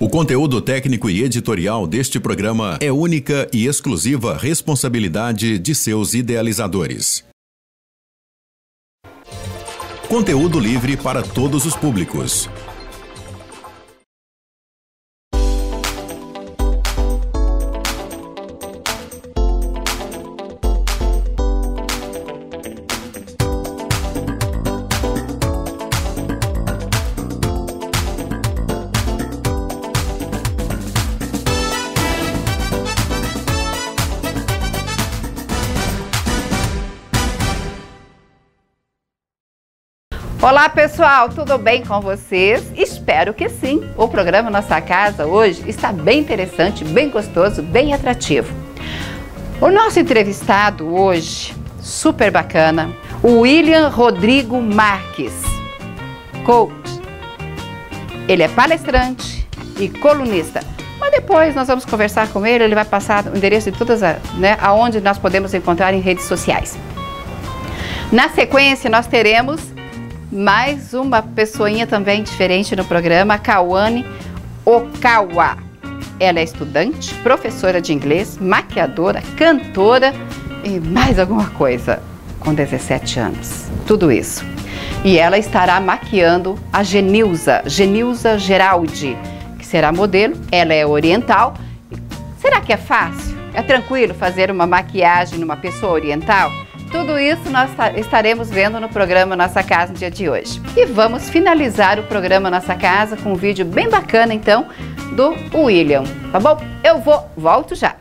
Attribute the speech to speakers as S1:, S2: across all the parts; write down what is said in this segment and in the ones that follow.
S1: conteúdo técnico e editorial deste programa é única e exclusiva responsabilidade de seus idealizadores. Conteúdo livre para todos os públicos.
S2: Olá pessoal, tudo bem com vocês? Espero que sim. O programa Nossa Casa hoje está bem interessante, bem gostoso, bem atrativo. O nosso entrevistado hoje, super bacana, o William Rodrigo Marques, coach. Ele é palestrante e colunista. Mas depois nós vamos conversar com ele, ele vai passar o endereço de todas, aonde nós podemos encontrar em redes sociais. Na sequência nós teremos mais uma pessoinha também diferente no programa, a Kawane Okawa. Ela é estudante, professora de inglês, maquiadora, cantora e mais alguma coisa, com 17 anos. Tudo isso. E ela estará maquiando a Genilza Geraldi, que será modelo. Ela é oriental. Será que é fácil? É tranquilo fazer uma maquiagem numa pessoa oriental? Tudo isso nós estaremos vendo no programa Nossa Casa no dia de hoje. E vamos finalizar o programa Nossa Casa com um vídeo bem bacana, então, do William, tá bom? Volto já.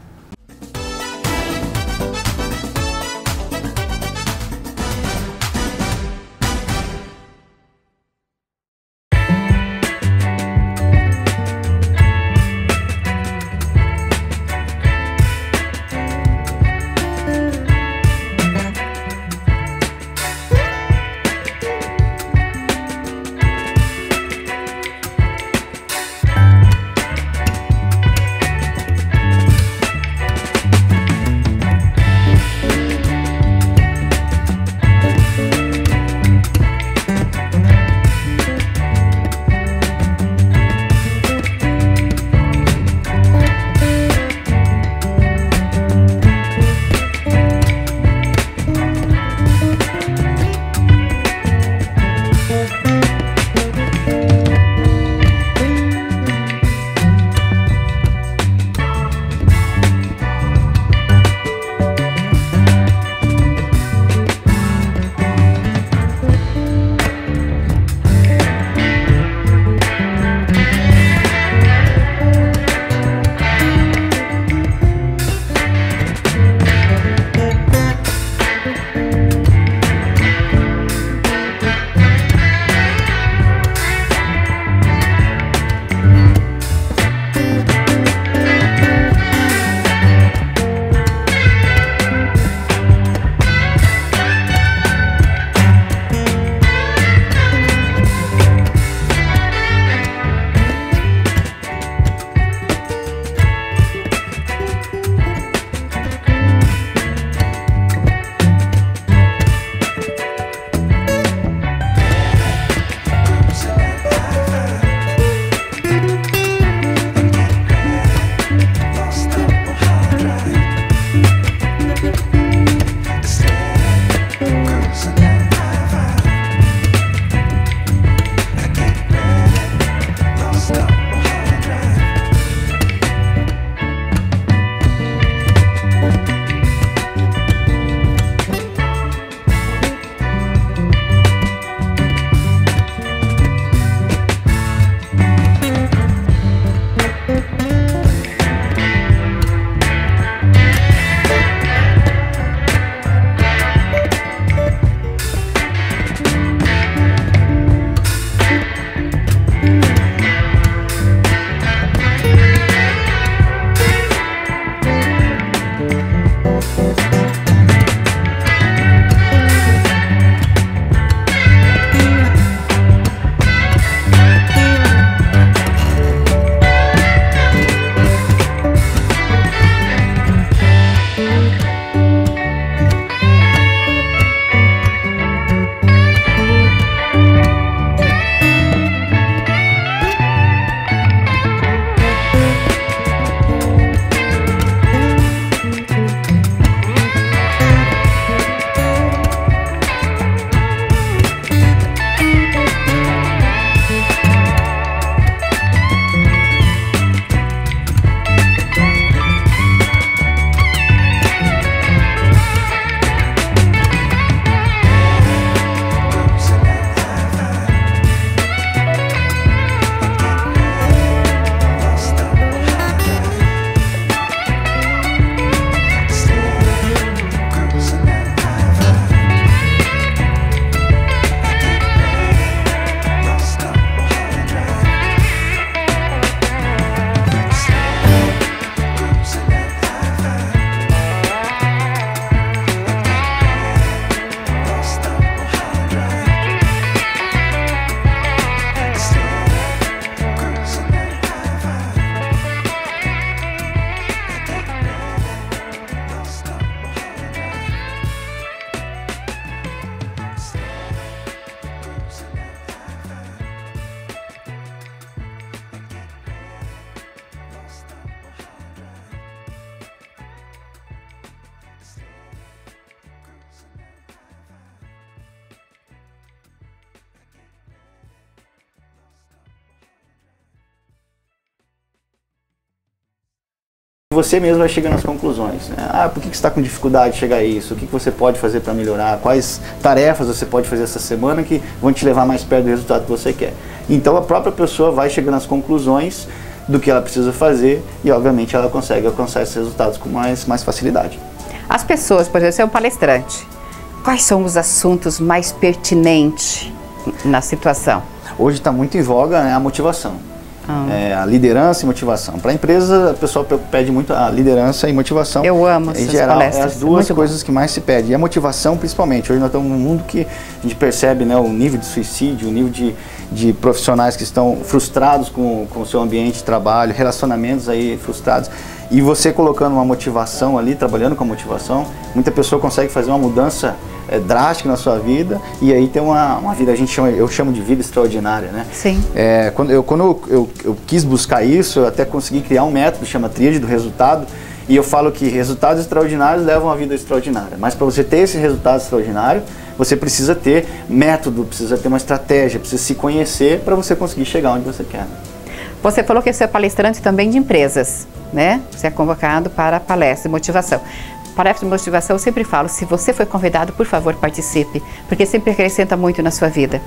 S3: você mesmo vai chegando às conclusões, né? Por que você está com dificuldade de chegar a isso? O que você pode fazer para melhorar? Quais tarefas você pode fazer essa semana que vão te levar mais perto do resultado que você quer? Então a própria pessoa vai chegando às conclusões do que ela precisa fazer e obviamente ela consegue alcançar esses resultados com mais facilidade.
S2: As pessoas, por exemplo, você é um palestrante, quais são os assuntos mais pertinentes na situação?
S3: Hoje está muito em voga, né, a motivação. A liderança e motivação. Para a empresa, o pessoal pede muito a liderança e motivação.
S2: Eu amo essas palestras.
S3: É as duas coisas que mais se pede. E a motivação, principalmente. Hoje nós estamos num mundo que a gente percebe, né, o nível de suicídio, o nível de profissionais que estão frustrados com o seu ambiente de trabalho, relacionamentos aí frustrados. E você colocando uma motivação ali, trabalhando com a motivação, muita pessoa consegue fazer uma mudança drástica na sua vida e aí tem uma vida, eu chamo de vida extraordinária, né?
S2: Sim.
S3: Quando eu quis buscar isso, eu até consegui criar um método que chama Tríade do Resultado, e eu falo que resultados extraordinários levam a vida extraordinária, mas para você ter esse resultado extraordinário, você precisa ter método, precisa ter uma estratégia, precisa se conhecer para você conseguir chegar onde você quer.
S2: Você falou que você é palestrante também de empresas, né? Você é convocado para palestra de motivação. Palestra de motivação, eu sempre falo, se você foi convidado, por favor, participe, porque sempre acrescenta muito na sua vida.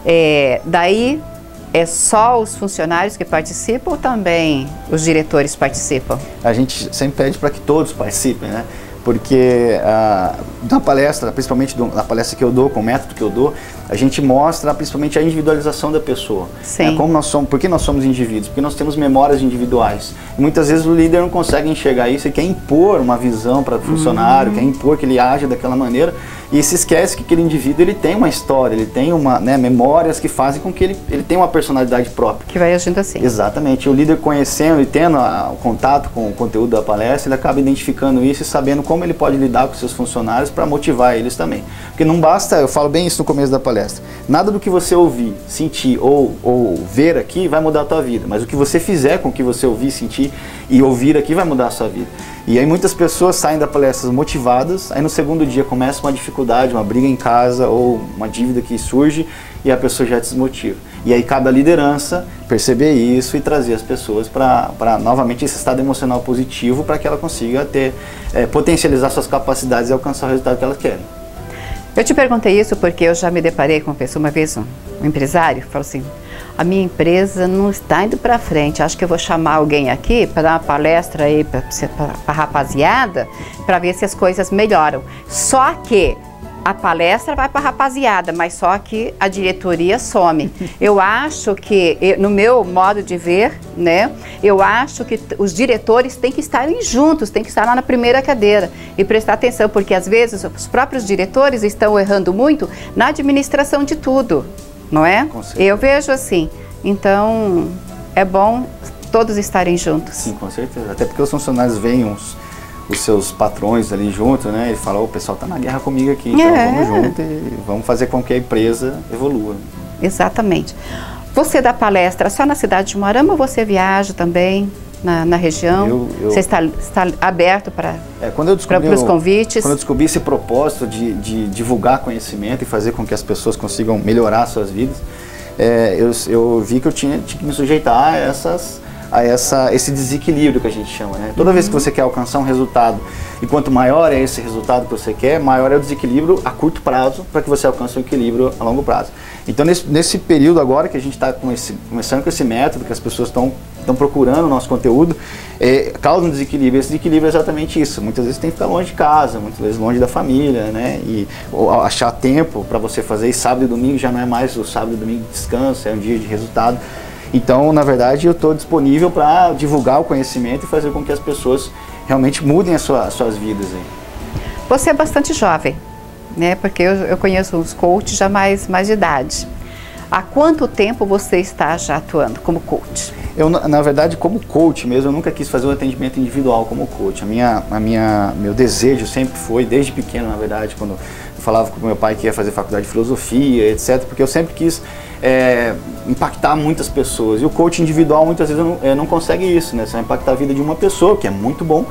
S2: Daí, é só os funcionários que participam ou também os diretores participam?
S3: A gente sempre pede para que todos participem, né? Porque na palestra, principalmente na palestra que eu dou, com o método que eu dou, a gente mostra principalmente a individualização da pessoa.
S2: Sim.
S3: Como nós somos, por que nós somos indivíduos? Porque nós temos memórias individuais. E muitas vezes o líder não consegue enxergar isso e quer impor uma visão para o funcionário, quer impor que ele age daquela maneira e se esquece que aquele indivíduo ele tem uma história, ele tem memórias que fazem com que ele tenha uma personalidade própria.
S2: Que vai agindo assim.
S3: Exatamente. O líder conhecendo e tendo o contato com o conteúdo da palestra, ele acaba identificando isso e sabendo como ele pode lidar com seus funcionários para motivar eles também. Porque não basta, eu falo bem isso no começo da palestra, nada do que você ouvir, sentir ou ver aqui vai mudar a tua vida, mas o que você fizer com o que você ouvir, sentir e ouvir aqui vai mudar a sua vida. E aí muitas pessoas saem da palestra motivadas, aí no segundo dia começa uma dificuldade, uma briga em casa ou uma dívida que surge e a pessoa já desmotiva. E aí cabe à liderança perceber isso e trazer as pessoas para novamente esse estado emocional positivo para que ela consiga potencializar suas capacidades e alcançar o resultado que elas querem.
S2: Eu te perguntei isso porque eu já me deparei com uma pessoa, uma vez um empresário, falou assim, a minha empresa não está indo para frente, acho que eu vou chamar alguém aqui para dar uma palestra aí para a rapaziada, para ver se as coisas melhoram. Só que a palestra vai para a rapaziada, mas só que a diretoria some. Eu acho que, no meu modo de ver, né, eu acho que os diretores têm que estarem juntos, têm que estar lá na primeira cadeira e prestar atenção, porque às vezes os próprios diretores estão errando muito na administração de tudo, não é? Eu vejo assim. Então, é bom todos estarem juntos.
S3: Sim, com certeza. Até porque os funcionários veem os seus patrões ali junto, né? Ele fala, o pessoal está na guerra comigo aqui, então vamos junto e vamos fazer com que a empresa evolua.
S2: Exatamente. Você dá palestra só na cidade de Umuarama ou você viaja também na região? Você está aberto para os convites?
S3: Quando eu descobri esse propósito de divulgar conhecimento e fazer com que as pessoas consigam melhorar suas vidas, eu vi que eu tinha que me sujeitar a esse desequilíbrio que a gente chama, né? Toda vez que você quer alcançar um resultado e quanto maior é esse resultado que você quer, maior é o desequilíbrio a curto prazo para que você alcance um equilíbrio a longo prazo. Então nesse período agora que a gente está começando com esse método, que as pessoas estão procurando o nosso conteúdo, causa um desequilíbrio. Esse desequilíbrio é exatamente isso. Muitas vezes tem que ficar longe de casa, muitas vezes longe da família, né? Ou achar tempo para você fazer. E sábado e domingo já não é mais o sábado e domingo de descanso, é um dia de resultado. Então, na verdade, eu estou disponível para divulgar o conhecimento e fazer com que as pessoas realmente mudem as suas vidas. Aí.
S2: Você é bastante jovem, né? Porque eu conheço uns coaches já mais de idade. Há quanto tempo você está já atuando como coach?
S3: Eu, na verdade, como coach mesmo, eu nunca quis fazer um atendimento individual como coach. Meu desejo sempre foi, desde pequeno, na verdade, quando eu falava com meu pai que ia fazer faculdade de filosofia, etc., porque eu sempre quis impactar muitas pessoas. E o coach individual, muitas vezes, não consegue isso, né? Você vai impactar a vida de uma pessoa, que é muito bom,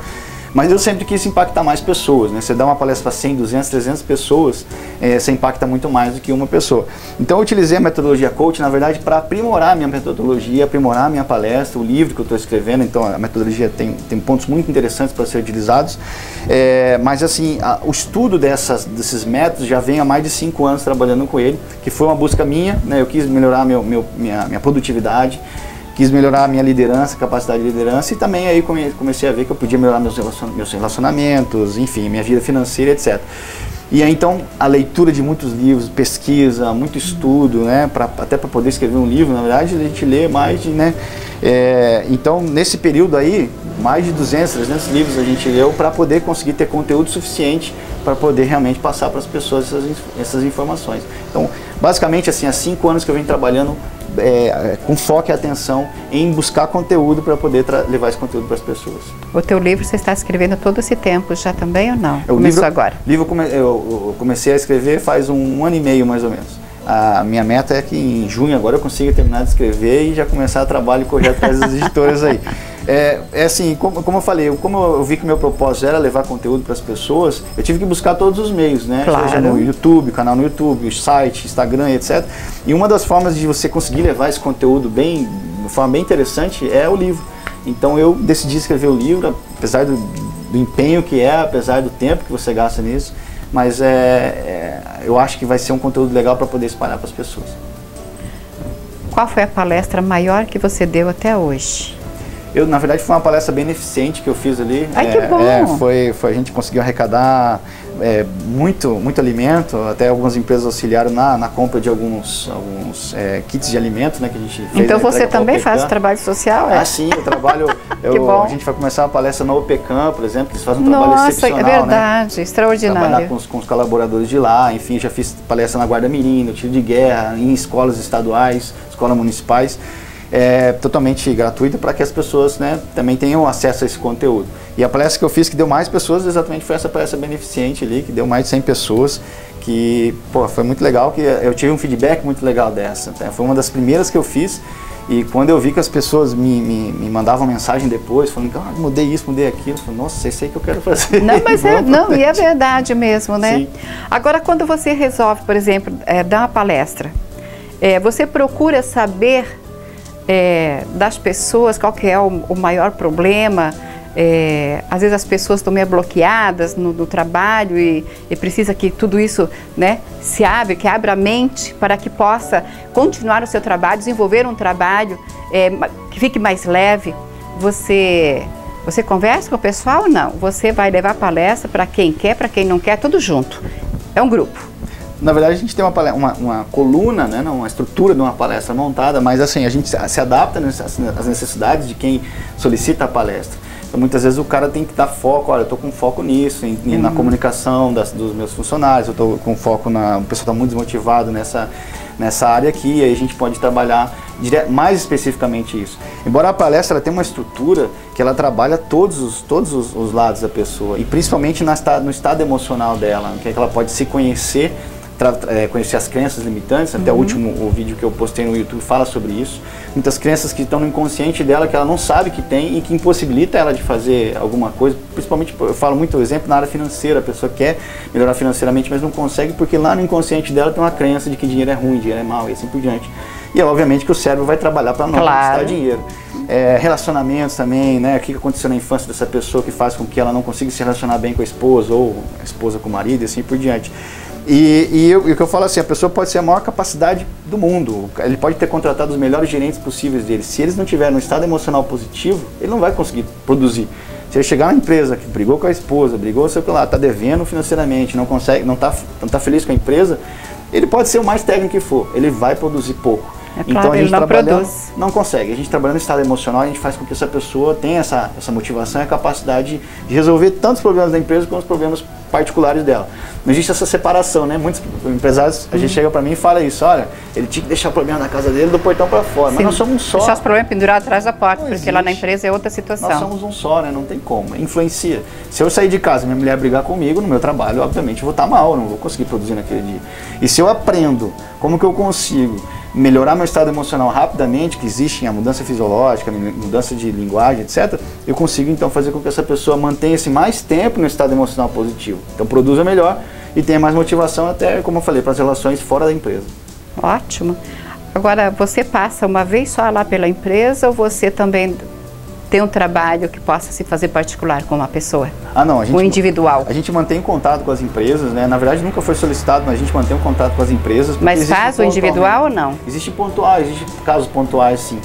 S3: Mas eu sempre quis impactar mais pessoas, né? Você dá uma palestra para 100, 200, 300 pessoas, você impacta muito mais do que uma pessoa. Então eu utilizei a metodologia coach, na verdade, para aprimorar a minha metodologia, aprimorar a minha palestra, o livro que eu estou escrevendo. Então a metodologia tem pontos muito interessantes para serem utilizados. Mas assim, o estudo desses métodos já vem há mais de 5 anos trabalhando com ele, que foi uma busca minha, né? Eu quis melhorar minha produtividade, quis melhorar a minha liderança, capacidade de liderança, e também aí comecei a ver que eu podia melhorar meus relacionamentos, enfim, minha vida financeira, etc. E aí então a leitura de muitos livros, pesquisa, muito estudo, né, até para poder escrever um livro, na verdade a gente lê mais de, né, então nesse período aí, mais de 200, 300 livros a gente leu para poder conseguir ter conteúdo suficiente para poder realmente passar para as pessoas essas informações. Então, basicamente assim, há 5 anos que eu venho trabalhando com foco e atenção em buscar conteúdo para poder levar esse conteúdo para as pessoas.
S2: O teu livro você está escrevendo todo esse tempo já também ou não? Começou agora?
S3: Eu comecei a escrever faz um ano e meio mais ou menos. A minha meta é que em junho agora eu consiga terminar de escrever e já começar a trabalho e correr atrás das editoras aí. Assim, como eu falei, como eu vi que o meu propósito era levar conteúdo para as pessoas, eu tive que buscar todos os meios, né?
S2: Claro.
S3: Seja no YouTube, canal no YouTube, site, Instagram, etc. E uma das formas de você conseguir levar esse conteúdo de uma forma bem interessante é o livro. Então eu decidi escrever o livro, apesar do empenho que apesar do tempo que você gasta nisso, mas eu acho que vai ser um conteúdo legal para poder espalhar para as pessoas.
S2: Qual foi a palestra maior que você deu até hoje?
S3: Na verdade, foi uma palestra beneficente que eu fiz ali.
S2: Ai, que bom!
S3: A gente conseguiu arrecadar muito alimento, até algumas empresas auxiliaram na compra de alguns kits de alimento, né, que a gente fez.
S2: Então você também faz trabalho social?
S3: Sim, eu trabalho. A gente vai começar uma palestra na OPECAM, por exemplo, que eles fazem um trabalho excepcional.
S2: Nossa, é verdade, né? Extraordinário.
S3: Trabalhar com os colaboradores de lá, enfim, já fiz palestra na Guarda Mirim, no tiro de guerra, em escolas estaduais, escolas municipais. Totalmente gratuita para que as pessoas, né, também tenham acesso a esse conteúdo. E a palestra que eu fiz que deu mais pessoas exatamente foi essa palestra beneficente ali, que deu mais de 100 pessoas, que foi muito legal, que eu tive um feedback muito legal dessa. Foi uma das primeiras que eu fiz, e quando eu vi que as pessoas me mandavam mensagem depois, falando, mudei isso, mudei aquilo, eu falei, nossa, é isso aí que eu quero fazer.
S2: Não, mas e é verdade mesmo, né?
S3: Sim.
S2: Agora, quando você resolve, por exemplo, dar uma palestra, você procura saber das pessoas, qual que é o maior problema. Às vezes as pessoas estão meio bloqueadas no trabalho e precisa que tudo isso, né, que abra a mente para que possa continuar o seu trabalho, desenvolver um trabalho que fique mais leve. Você conversa com o pessoal ou não? Você vai levar palestra para quem quer, para quem não quer, tudo junto. É um grupo.
S3: Na verdade, a gente tem uma coluna, né, uma estrutura de uma palestra montada, mas assim, a gente se adapta às necessidades de quem solicita a palestra. Então, muitas vezes o cara tem que dar foco, olha, eu estou com foco nisso, na comunicação dos meus funcionários, eu estou com foco o pessoal está muito desmotivado nessa área aqui, e aí a gente pode trabalhar mais especificamente isso. Embora a palestra ela tenha uma estrutura que ela trabalha todos os lados da pessoa, e principalmente no estado emocional dela, que ela pode se conhecer, conhecer as crenças limitantes. Até o vídeo que eu postei no YouTube fala sobre isso. Muitas crenças que estão no inconsciente dela, que ela não sabe que tem e que impossibilita ela de fazer alguma coisa. Principalmente, eu falo muito exemplo na área financeira, a pessoa quer melhorar financeiramente, mas não consegue porque lá no inconsciente dela tem uma crença de que dinheiro é ruim, dinheiro é mau e assim por diante. E obviamente que o cérebro vai trabalhar para não conquistar dinheiro. Relacionamentos também, né? O que aconteceu na infância dessa pessoa que faz com que ela não consiga se relacionar bem com a esposa, ou a esposa com o marido e assim por diante. E o que eu falo assim, a pessoa pode ser a maior capacidade do mundo, ele pode ter contratado os melhores gerentes possíveis dele. Se eles não tiverem um estado emocional positivo, ele não vai conseguir produzir. Se ele chegar na empresa que brigou com a esposa, brigou, sei lá, está devendo financeiramente, não consegue, não tá feliz com a empresa, ele pode ser o mais técnico que for, ele vai produzir pouco.
S2: É claro, então a gente
S3: não consegue. A gente trabalhando no estado emocional, a gente faz com que essa pessoa tenha essa motivação e a capacidade de resolver tanto os problemas da empresa quanto os problemas particulares dela. Não existe essa separação, né? Muitos empresários, a gente chega para mim e fala isso, olha, ele tinha que deixar o problema na casa dele do portão para fora, mas nós somos um só.
S2: Deixar os problemas pendurados atrás da porta, porque lá na empresa é outra situação.
S3: Nós somos um só, né? Não tem como, influencia. Se eu sair de casa e minha mulher brigar comigo no meu trabalho, obviamente eu vou estar mal, não vou conseguir produzir naquele dia. E se eu aprendo como que eu consigo melhorar meu estado emocional rapidamente, que existe a mudança fisiológica, mudança de linguagem, etc., eu consigo então fazer com que essa pessoa mantenha-se mais tempo no estado emocional positivo. Então produza melhor e tenha mais motivação até, como eu falei, para as relações fora da empresa.
S2: Ótimo. Agora, você passa uma vez só lá pela empresa ou você também tem um trabalho que possa se fazer particular com uma pessoa?
S3: Ah, não.
S2: Um individual?
S3: A gente mantém contato com as empresas, né? Na verdade, nunca foi solicitado, mas a gente mantém um contato com as empresas.
S2: Mas faz o individual ou não?
S3: Existe casos pontuais, sim.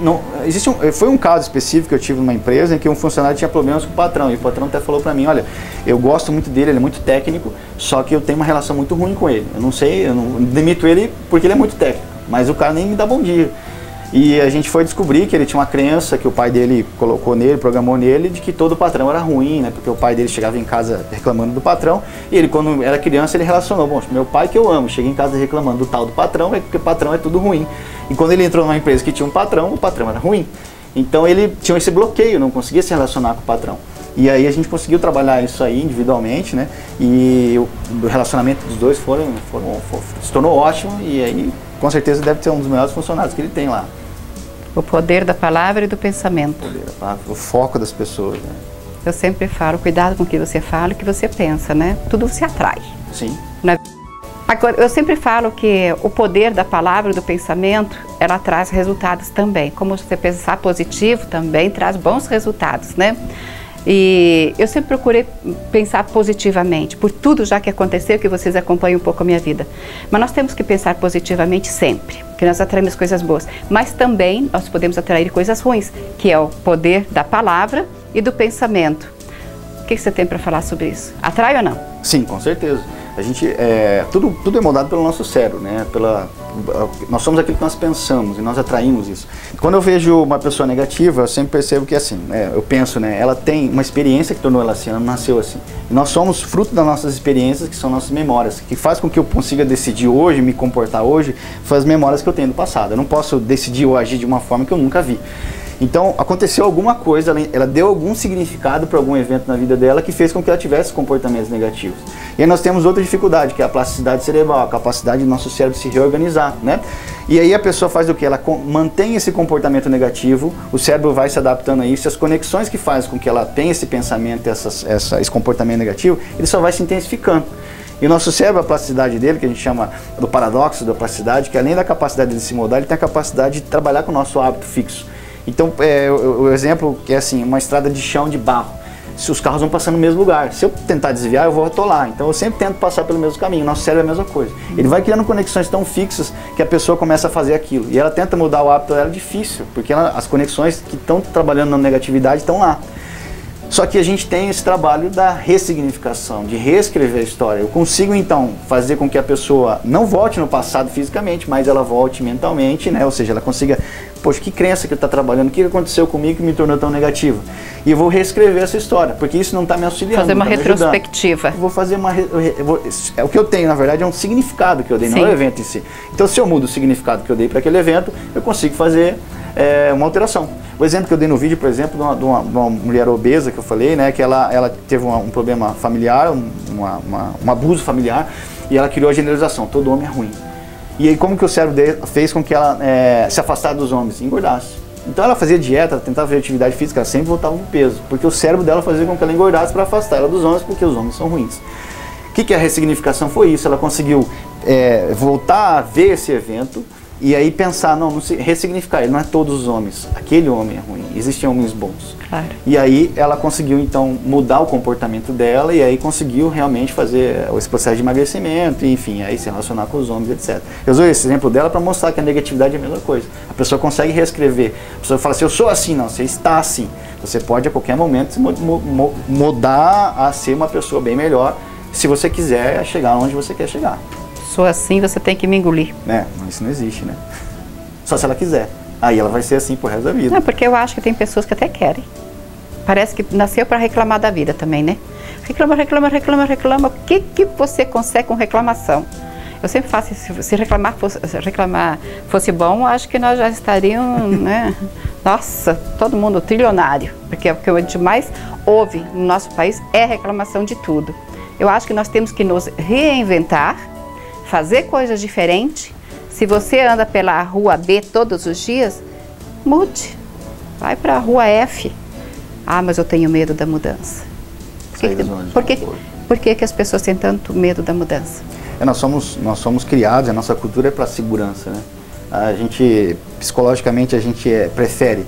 S3: Foi um caso específico que eu tive numa empresa em que um funcionário tinha problemas com o patrão. E o patrão até falou para mim, olha, eu gosto muito dele, ele é muito técnico, só que eu tenho uma relação muito ruim com ele. Eu não demito ele porque ele é muito técnico, mas o cara nem me dá bom dia. E a gente foi descobrir que ele tinha uma crença que o pai dele colocou nele, programou nele, de que todo patrão era ruim, né? Porque o pai dele chegava em casa reclamando do patrão, e ele, quando era criança, ele relacionou, bom, meu pai que eu amo, cheguei em casa reclamando do tal do patrão, é porque o patrão é tudo ruim. E quando ele entrou numa empresa que tinha um patrão, o patrão era ruim. Então ele tinha esse bloqueio, não conseguia se relacionar com o patrão. E aí a gente conseguiu trabalhar isso aí individualmente, né? E o relacionamento dos dois se tornou ótimo, e aí com certeza deve ser um dos melhores funcionários que ele tem lá.
S2: O poder da palavra e do pensamento.
S3: O poder da palavra, o foco das pessoas, né?
S2: Eu sempre falo, cuidado com o que você fala e o que você pensa, né? Tudo se atrai.
S3: Sim.
S2: Agora, eu sempre falo que o poder da palavra e do pensamento, ela traz resultados também. Como você pensar positivo também traz bons resultados, né? E eu sempre procurei pensar positivamente, por tudo já que aconteceu, que vocês acompanham um pouco a minha vida. Mas nós temos que pensar positivamente sempre, porque nós atraímos coisas boas. Mas também nós podemos atrair coisas ruins, que é o poder da palavra e do pensamento. O que você tem para falar sobre isso? Atrai ou não?
S3: Sim, com certeza. A gente, tudo é moldado pelo nosso cérebro, né? Nós somos aquilo que nós pensamos e nós atraímos isso. Quando eu vejo uma pessoa negativa, eu sempre percebo que assim, eu penso, né? Ela tem uma experiência que tornou ela assim, ela nasceu assim. E nós somos fruto das nossas experiências, que são nossas memórias, que faz com que eu consiga decidir hoje, me comportar hoje, foi as memórias que eu tenho do passado. Eu não posso decidir ou agir de uma forma que eu nunca vi. Então, aconteceu alguma coisa, ela deu algum significado para algum evento na vida dela que fez com que ela tivesse comportamentos negativos. E aí nós temos outra dificuldade, que é a plasticidade cerebral, a capacidade do nosso cérebro se reorganizar, né? E aí a pessoa faz o quê? Ela mantém esse comportamento negativo, o cérebro vai se adaptando a isso, e as conexões que fazem com que ela tenha esse pensamento, esse comportamento negativo, ele só vai se intensificando. E o nosso cérebro, a plasticidade dele, que a gente chama do paradoxo da plasticidade, que além da capacidade de se moldar, ele tem a capacidade de trabalhar com o nosso hábito fixo. Então, o exemplo que é assim, uma estrada de chão de barro. Se os carros vão passando no mesmo lugar, se eu tentar desviar, eu vou atolar. Então, eu sempre tento passar pelo mesmo caminho. Nosso cérebro é a mesma coisa. Ele vai criando conexões tão fixas que a pessoa começa a fazer aquilo. E ela tenta mudar o hábito dela, é difícil, porque as conexões que estão trabalhando na negatividade estão lá. Só que a gente tem esse trabalho da ressignificação, de reescrever a história. Eu consigo, então, fazer com que a pessoa não volte no passado fisicamente, mas ela volte mentalmente, né? Ou seja, ela consiga, poxa, que crença que está trabalhando, o que aconteceu comigo que me tornou tão negativo? E eu vou reescrever essa história, porque isso não está me auxiliando.
S2: Fazer uma retrospectiva.
S3: Eu vou fazer o que eu tenho, na verdade, é um significado que eu dei, não é o evento em si. Então, se eu mudo o significado que eu dei para aquele evento, eu consigo fazer uma alteração. O exemplo que eu dei no vídeo, por exemplo, de uma mulher obesa que eu falei, né, que ela teve um problema familiar, um abuso familiar, e ela criou a generalização, todo homem é ruim. E aí como que o cérebro fez com que ela se afastasse dos homens? Engordasse. Então ela fazia dieta, ela tentava fazer atividade física, ela sempre voltava pro peso, porque o cérebro dela fazia com que ela engordasse para afastar ela dos homens, porque os homens são ruins. O que a ressignificação foi isso? Ela conseguiu voltar a ver esse evento, e aí pensar, não ressignificar, ele não é todos os homens, aquele homem é ruim, existem homens bons.
S2: Claro.
S3: E aí ela conseguiu então mudar o comportamento dela e aí conseguiu realmente fazer esse processo de emagrecimento, e, enfim, aí se relacionar com os homens, etc. Eu usei esse exemplo dela para mostrar que a negatividade é a mesma coisa. A pessoa consegue reescrever, a pessoa fala assim, eu sou assim, não, você está assim. Você pode a qualquer momento mudar a ser uma pessoa bem melhor, se você quiser chegar onde você quer chegar.
S2: Sou assim, você tem que me engolir.
S3: Mas isso não existe, né? Só se ela quiser. Aí ela vai ser assim pro resto da vida.
S2: Não, porque eu acho que tem pessoas que até querem. Parece que nasceu para reclamar da vida também, né? Reclama. O que você consegue com reclamação? Eu sempre faço isso. Se reclamar fosse bom, acho que nós já estaríamos, né? Nossa, todo mundo trilionário. Porque o que a gente mais ouve no nosso país é reclamação de tudo. Eu acho que nós temos que nos reinventar, fazer coisas diferentes, Se você anda pela rua B todos os dias, mude. Vai para a rua F. Ah, mas eu tenho medo da mudança. Por que as pessoas têm tanto medo da mudança?
S3: Nós somos criados, a nossa cultura é para segurança, né? A gente, psicologicamente, a gente prefere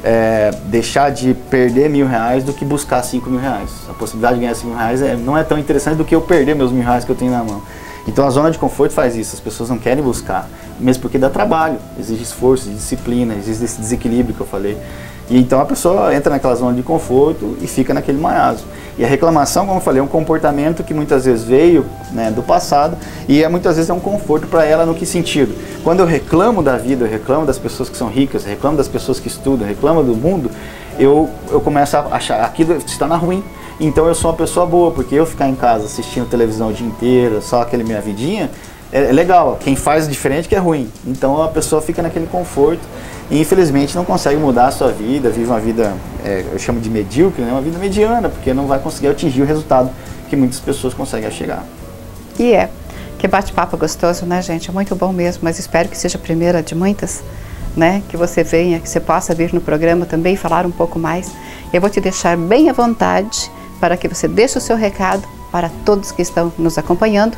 S3: deixar de perder R$1.000 do que buscar R$5.000. A possibilidade de ganhar R$5.000 não é tão interessante do que eu perder meus R$1.000 que eu tenho na mão. Então a zona de conforto faz isso, as pessoas não querem buscar, mesmo porque dá trabalho, exige esforço, disciplina, existe esse desequilíbrio que eu falei. E então a pessoa entra naquela zona de conforto e fica naquele marasmo. E a reclamação, como eu falei, é um comportamento que muitas vezes veio, né, do passado e muitas vezes é um conforto para ela. No que sentido? Quando eu reclamo da vida, eu reclamo das pessoas que são ricas, reclamo das pessoas que estudam, reclamo do mundo, eu começo a achar aquilo está na ruim. Então eu sou uma pessoa boa, porque eu ficar em casa assistindo televisão o dia inteiro, só aquele minha vidinha, é legal. Quem faz diferente que é ruim. Então a pessoa fica naquele conforto e infelizmente não consegue mudar a sua vida, vive uma vida, eu chamo de medíocre, né? Uma vida mediana, porque não vai conseguir atingir o resultado que muitas pessoas conseguem chegar.
S2: E que bate-papo gostoso, né, gente? É muito bom mesmo, mas espero que seja a primeira de muitas, né? Que você venha, que você possa vir no programa também falar um pouco mais. Eu vou te deixar bem à vontade para que você deixe o seu recado para todos que estão nos acompanhando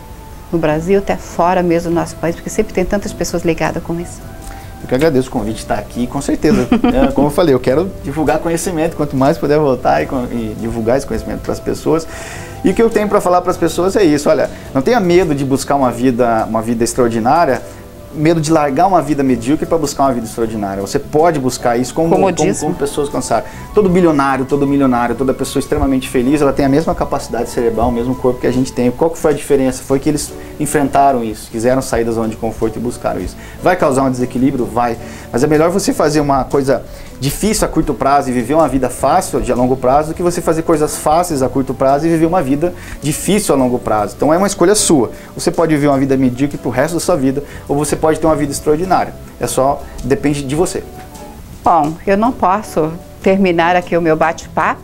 S2: no Brasil, até fora mesmo do nosso país, porque sempre tem tantas pessoas ligadas com isso.
S3: Eu que agradeço o convite de estar aqui, com certeza. Como eu falei, eu quero divulgar conhecimento, quanto mais puder voltar e divulgar esse conhecimento para as pessoas. E o que eu tenho para falar para as pessoas é isso: olha, não tenha medo de buscar uma vida extraordinária, medo de largar uma vida medíocre para buscar uma vida extraordinária. Você pode buscar isso como pessoas cansadas. Todo bilionário, todo milionário, toda pessoa extremamente feliz, ela tem a mesma capacidade cerebral, o mesmo corpo que a gente tem. Qual que foi a diferença? Foi que eles enfrentaram isso, quiseram sair da zona de conforto e buscaram isso. Vai causar um desequilíbrio? Vai. Mas é melhor você fazer uma coisa difícil a curto prazo e viver uma vida fácil a longo prazo do que você fazer coisas fáceis a curto prazo e viver uma vida difícil a longo prazo. Então é uma escolha sua. Você pode viver uma vida medíocre pro resto da sua vida ou você pode ter uma vida extraordinária. Depende de você.
S2: Bom, eu não posso terminar aqui o meu bate-papo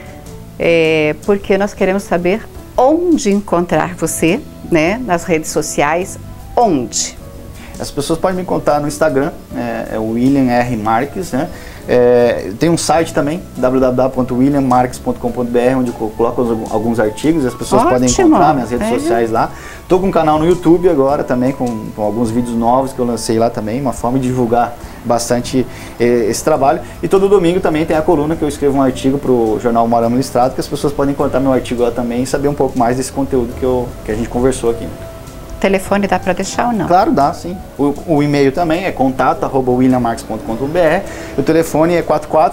S2: porque nós queremos saber onde encontrar você, né, nas redes sociais, onde?
S3: As pessoas podem me encontrar no Instagram, é o William R. Marques, né? Tem um site também, www.williammarques.com.br, onde eu coloco alguns artigos, as pessoas podem encontrar minhas redes sociais lá. Estou com um canal no YouTube agora também, com alguns vídeos novos que eu lancei lá também, uma forma de divulgar bastante esse trabalho. E todo domingo também tem a coluna que eu escrevo um artigo para o jornal Morama Listrado, que as pessoas podem encontrar meu artigo lá também e saber um pouco mais desse conteúdo que a gente conversou aqui.
S2: Telefone dá para deixar ou não?
S3: Claro, dá, sim. O e-mail também é contato@williammarques.com.br. O telefone é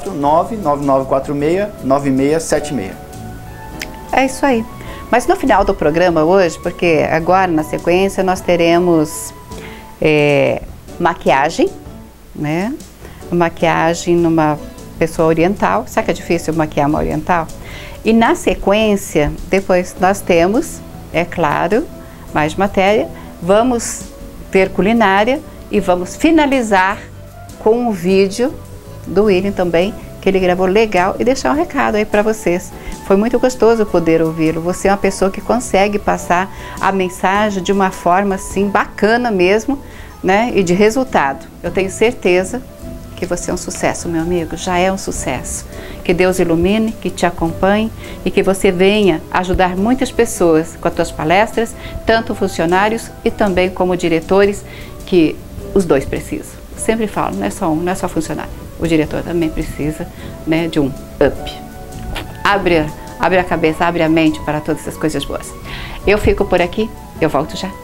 S3: 449-9946-9676.
S2: É isso aí. Mas no final do programa hoje, porque agora na sequência nós teremos maquiagem, né? Maquiagem numa pessoa oriental. Sabe que é difícil maquiar uma oriental? E na sequência, depois nós temos, é claro, mais matéria, vamos ter culinária e vamos finalizar com um vídeo do William também, que ele gravou legal, e deixar um recado aí para vocês. Foi muito gostoso poder ouvi-lo. Você é uma pessoa que consegue passar a mensagem de uma forma assim bacana mesmo, né? E de resultado. Eu tenho certeza que você é um sucesso, meu amigo, já é um sucesso. Que Deus ilumine, que te acompanhe e que você venha ajudar muitas pessoas com as suas palestras, tanto funcionários e também como diretores, que os dois precisam. Sempre falo, não é só um, não é só funcionário. O diretor também precisa, né, de um up. Abre a cabeça, abre a mente para todas essas coisas boas. Eu fico por aqui, eu volto já.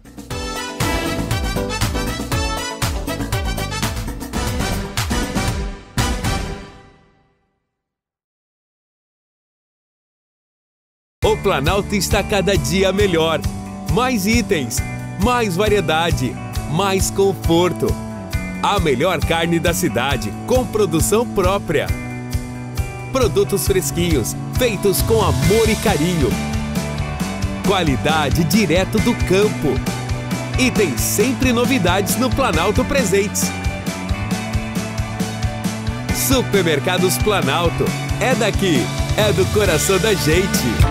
S4: O Planalto está cada dia melhor. Mais itens, mais variedade, mais conforto. A melhor carne da cidade, com produção própria. Produtos fresquinhos, feitos com amor e carinho. Qualidade direto do campo. E tem sempre novidades no Planalto Presentes. Supermercados Planalto. É daqui, é do coração da gente.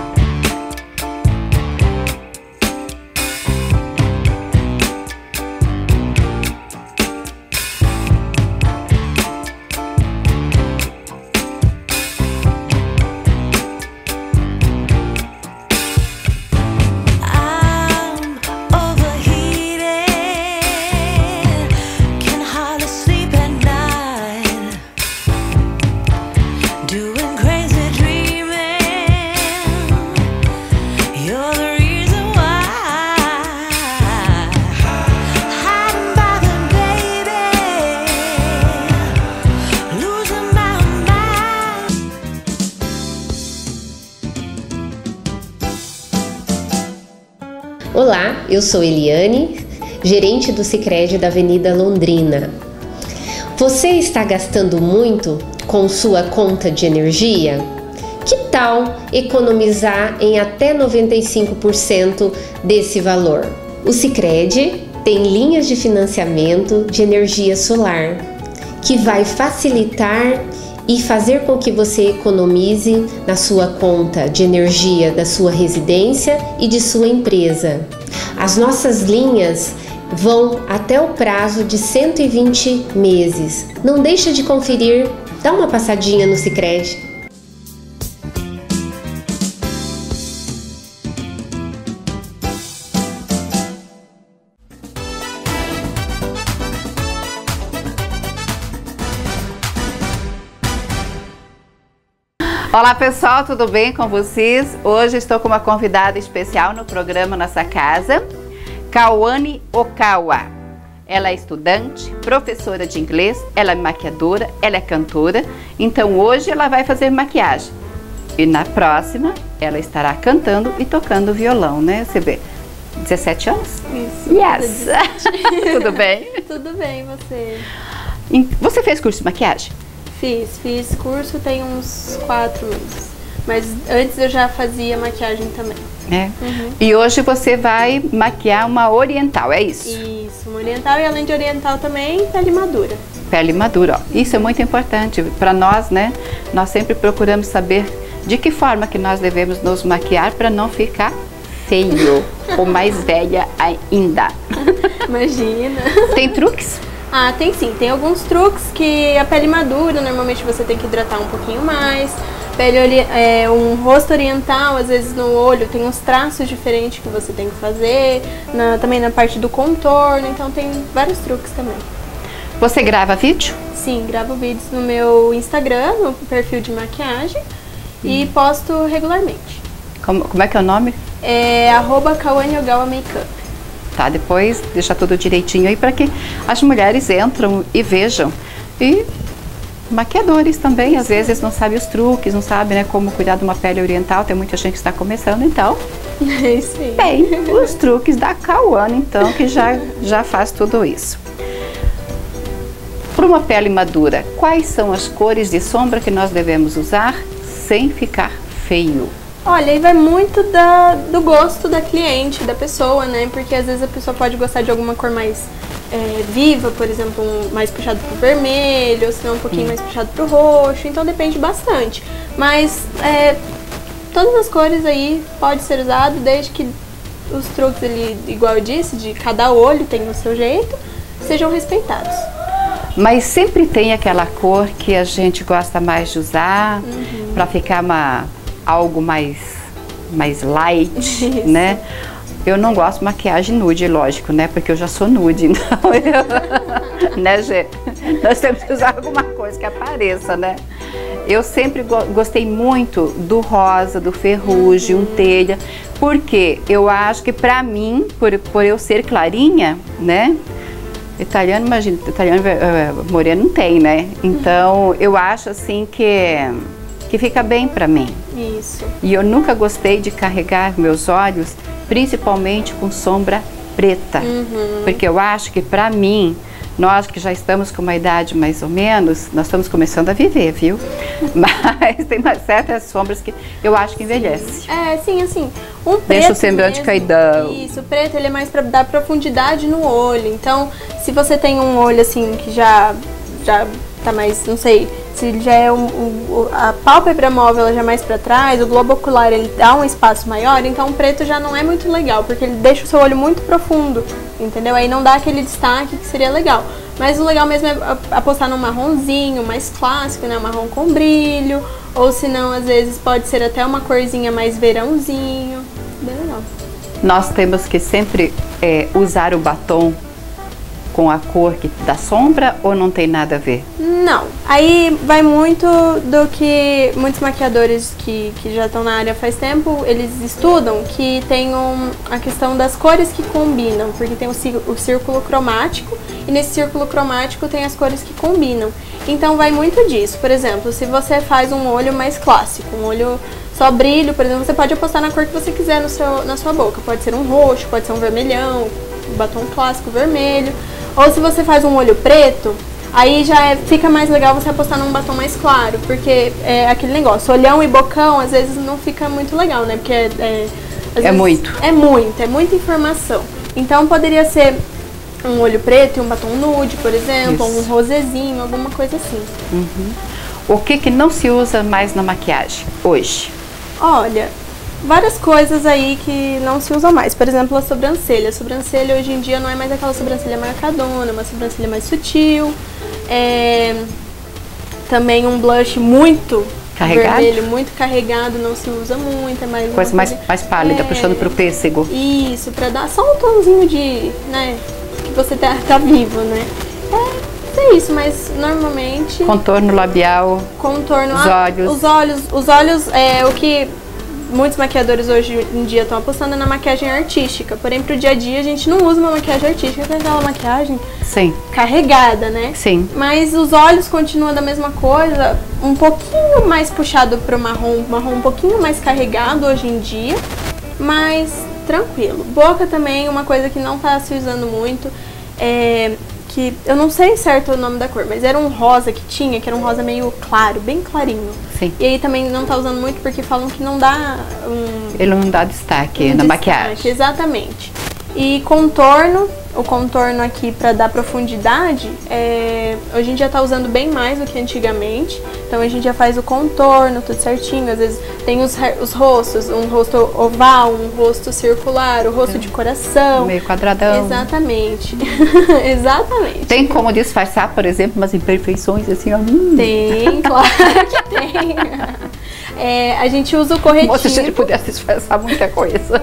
S5: Olá, eu sou Eliane, gerente do Sicredi da Avenida Londrina. Você está gastando muito com sua conta de energia? Que tal economizar em até 95% desse valor? O Sicredi tem linhas de financiamento de energia solar, que vai facilitar e fazer com que você economize na sua conta de energia da sua residência e de sua empresa. As nossas linhas vão até o prazo de 120 meses. Não deixa de conferir, dá uma passadinha no Sicredi.
S2: Olá pessoal, tudo bem com vocês? Hoje estou com uma convidada especial no programa Nossa Casa, Kawane Okawa. Ela é estudante, professora de inglês, ela é maquiadora, ela é cantora, então hoje ela vai fazer maquiagem. E na próxima ela estará cantando e tocando violão, né? Você vê, 17 anos?
S6: Isso.
S2: Yes! Tudo bem?
S6: Tudo bem, você?
S2: Você fez curso de maquiagem?
S6: Fiz curso tem uns 4 meses, mas antes eu já fazia maquiagem também.
S2: É. E hoje você vai maquiar uma oriental, é isso?
S6: Isso, uma oriental e além de oriental também, pele madura.
S2: Pele madura, ó. Isso é muito importante para nós, né? Nós sempre procuramos saber de que forma que nós devemos nos maquiar para não ficar feio ou mais velha ainda.
S6: Imagina.
S2: Tem truques?
S6: Ah, tem sim. Tem alguns truques que a pele madura, normalmente você tem que hidratar um pouquinho mais. Um rosto oriental, às vezes no olho tem uns traços diferentes que você tem que fazer. Também na parte do contorno, então tem vários truques também.
S2: Você grava vídeo?
S6: Sim, gravo vídeos no meu Instagram, no perfil de maquiagem e posto regularmente.
S2: Como é que é o nome?
S6: É @KawaneOgawa_makeup.
S2: Tá, depois deixa tudo direitinho aí para que as mulheres entram e vejam. E maquiadores também, às vezes não sabem os truques, não sabem, né, como cuidar de uma pele oriental. Tem muita gente que está começando, então
S6: É isso aí.
S2: tem os truques da Kawane, então, que já faz tudo isso. Para uma pele madura, quais são as cores de sombra que nós devemos usar sem ficar feio?
S6: Olha, aí vai muito do gosto da cliente, da pessoa, né? Porque às vezes a pessoa pode gostar de alguma cor mais viva, por exemplo, mais puxado pro vermelho, ou se não um pouquinho mais puxado pro roxo, então depende bastante. Mas todas as cores aí pode ser usado, desde que os truques ali, igual eu disse, de cada olho tem o seu jeito, sejam respeitados.
S2: Mas sempre tem aquela cor que a gente gosta mais de usar, para ficar algo mais light, isso, né? Eu não gosto de maquiagem nude, lógico, né? Porque eu já sou nude, então né, Gê? Nós temos que usar alguma coisa que apareça, né? Eu sempre gostei muito do rosa, do ferrugem, telha, porque eu acho que pra mim, por eu ser clarinha, né? Italiano, imagina, italiano moreno não tem, né? Então eu acho assim que fica bem pra mim.
S6: Isso.
S2: E eu nunca gostei de carregar meus olhos, principalmente com sombra preta. Porque eu acho que pra mim, nós que já estamos com uma idade mais ou menos, nós estamos começando a viver, viu? Mas tem certas sombras que eu acho que envelhece.
S6: Sim, assim, um preto
S2: deixa o semblante caidão.
S6: Isso, o preto ele é mais pra dar profundidade no olho. Então, se você tem um olho assim que já tá mais, não sei, se já é a pálpebra móvel ela já é mais para trás, o globo ocular ele dá um espaço maior, então o preto já não é muito legal, porque ele deixa o seu olho muito profundo, entendeu? Aí não dá aquele destaque que seria legal. Mas o legal mesmo é apostar num marronzinho mais clássico, né? Um marrom com brilho, ou se não, às vezes pode ser até uma corzinha mais verãozinho, bem legal.
S2: Nós temos que sempre usar o batom com a cor da sombra ou não tem nada a ver?
S6: Não, aí vai muito do que muitos maquiadores que já estão na área faz tempo, eles estudam que tem a questão das cores que combinam, porque tem o círculo cromático e nesse círculo cromático tem as cores que combinam. Então vai muito disso, por exemplo, se você faz um olho mais clássico, um olho só brilho, por exemplo, você pode apostar na cor que você quiser na sua boca. Pode ser um roxo, pode ser um vermelhão, um batom clássico vermelho. Ou se você faz um olho preto, aí já fica mais legal você apostar num batom mais claro, porque é aquele negócio, olhão e bocão às vezes não fica muito legal, né? Porque
S2: é muito.
S6: É muita informação. Então poderia ser um olho preto e um batom nude, por exemplo, ou um rosezinho, alguma coisa assim.
S2: O que não se usa mais na maquiagem hoje?
S6: Olha, várias coisas aí que não se usam mais. Por exemplo, a sobrancelha. A sobrancelha hoje em dia não é mais aquela sobrancelha marcadona, é uma sobrancelha mais sutil. Também um blush muito
S2: carregado,
S6: vermelho, muito carregado, não se usa muito. É mais
S2: coisa mais pálida, puxando pro pêssego.
S6: Isso, pra dar só um tonzinho de, né, que você tá vivo, né? É isso, mas normalmente...
S2: Contorno labial,
S6: contorno,
S2: os olhos.
S6: Os olhos é o que muitos maquiadores hoje em dia estão apostando na maquiagem artística. Porém, pro dia a dia a gente não usa uma maquiagem artística, que é aquela maquiagem carregada, né?
S2: Sim.
S6: Mas os olhos continuam da mesma coisa, um pouquinho mais puxado pro marrom um pouquinho mais carregado hoje em dia, mas tranquilo. Boca também, uma coisa que não tá se usando muito, que eu não sei certo o nome da cor, mas era um rosa que era um rosa meio claro, bem clarinho.
S2: Sim.
S6: E aí também não tá usando muito porque falam que não dá
S2: ele não dá destaque na maquiagem.
S6: Exatamente. E contorno, o contorno aqui pra dar profundidade, hoje em dia tá usando bem mais do que antigamente. Então a gente já faz o contorno, tudo certinho. Às vezes tem os rostos, um rosto oval, um rosto circular, o rosto de coração.
S2: Meio quadradão.
S6: Exatamente. Exatamente.
S2: Tem como disfarçar, por exemplo, umas imperfeições assim?
S6: Tem, claro que tem. A gente usa o corretivo.
S2: Nossa, se a gente pudesse disfarçar muita coisa.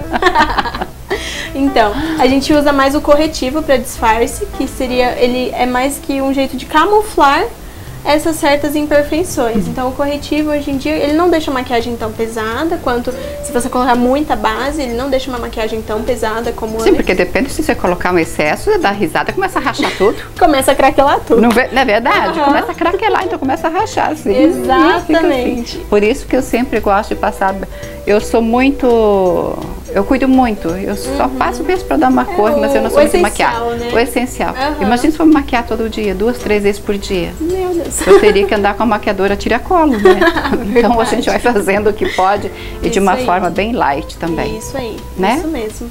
S6: Então, a gente usa mais o corretivo para disfarce, que ele é mais que um jeito de camuflar essas certas imperfeições. Então, o corretivo hoje em dia, ele não deixa a maquiagem tão pesada quanto se você colocar muita base, ele não deixa uma maquiagem tão pesada como
S2: Sim, porque depende se você colocar um excesso, você dá risada, começa a rachar tudo.
S6: Começa a craquelar tudo.
S2: Não é verdade? Começa a craquelar, então começa a rachar, assim.
S6: Exatamente.
S2: Assim. Por isso que eu sempre gosto de passar... Eu sou muito... Eu cuido muito, eu só passo mesmo pra dar uma cor, mas eu não sou muito maquiada.
S6: Né?
S2: O essencial. Imagina se for maquiar todo dia, 2, 3 vezes por dia.
S6: Meu Deus.
S2: Eu teria que andar com a maquiadora tira-colo, né? Então a gente vai fazendo o que pode e de uma forma bem light também.
S6: Isso aí,
S2: né?
S6: Isso mesmo.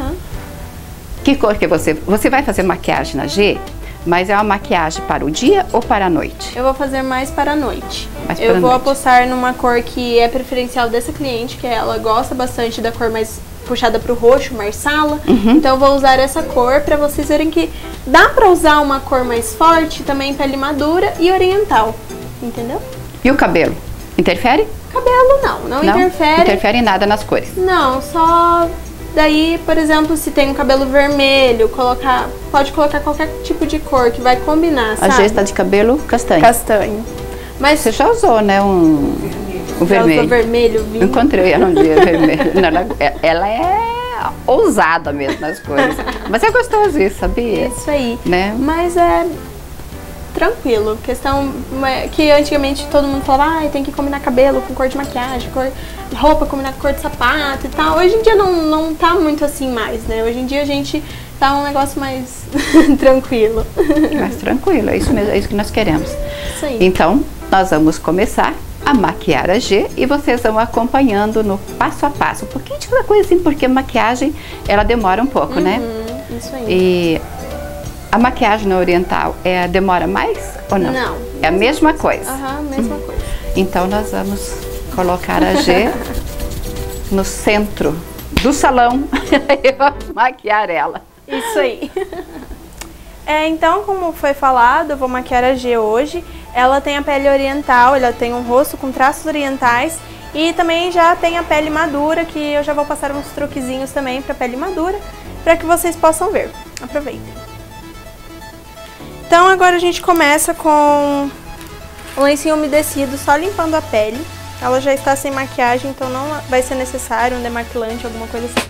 S2: Que cor que você vai fazer maquiagem na G? Mas é uma maquiagem para o dia ou para a noite?
S6: Eu vou fazer mais para a noite. Eu vou apostar numa cor que é preferencial dessa cliente, que ela gosta bastante da cor mais puxada para o roxo, marsala. Então eu vou usar essa cor para vocês verem que dá para usar uma cor mais forte também, pele madura e oriental, entendeu?
S2: E o cabelo? Interfere?
S6: Cabelo não interfere.
S2: Não interfere em nada nas cores?
S6: Não, só... Daí, por exemplo, se tem um cabelo vermelho, pode colocar qualquer tipo de cor que vai combinar, sabe?
S2: A G está de cabelo castanho.
S6: Castanho. Mas
S2: você já usou, né, um vermelho?
S6: Usou vermelho, vinho.
S2: Encontrei ela um dia vermelho. Ela é ousada mesmo nas cores. Mas é gostoso isso, sabia?
S6: Isso aí.
S2: Né?
S6: Mas é tranquilo. Questão que antigamente todo mundo falava, tem que combinar cabelo com cor de maquiagem, roupa combinar com cor de sapato e tal. Hoje em dia não tá muito assim mais, né? Hoje em dia a gente tá um negócio mais tranquilo.
S2: Mais tranquilo, é isso mesmo, é isso que nós queremos.
S6: Isso aí.
S2: Então, nós vamos começar a maquiar a G e vocês vão acompanhando no passo a passo. Um pouquinho de cada coisa assim, porque a maquiagem, ela demora um pouco, né?
S6: Isso aí.
S2: E a maquiagem na oriental demora mais ou não?
S6: Não.
S2: É a mesma coisa?
S6: Mesma coisa.
S2: Então nós vamos colocar a G no centro do salão e vamos maquiar ela.
S6: Isso aí. Então, como foi falado, eu vou maquiar a G hoje. Ela tem a pele oriental, ela tem um rosto com traços orientais e também já tem a pele madura, que eu já vou passar uns truquezinhos também para pele madura, para que vocês possam ver. Aproveitem. Então agora a gente começa com o lencinho umedecido, só limpando a pele. Ela já está sem maquiagem, então não vai ser necessário um demaquilante, alguma coisa assim.